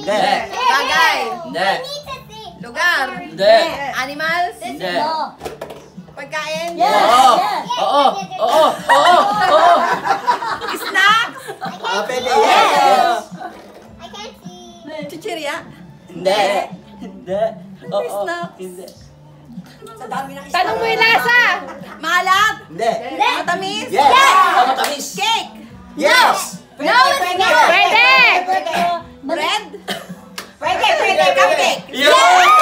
Hindi. Bagay. Hindi. Lugar. Hindi. Animals. Hindi. Pagkain. Oo. Oo. Oo. Oo. Oo. Snacks. Pwede. Yes. Chichirya. Hindi. Hindi. Oo. Snacks. Hindi. Tanong mo yung lasa. Maalat. Hindi. Matamis. Yes. Matamis. Cake. Yes. No, it's not. Pwede. Bread. Pwede. Cupcake. Yes.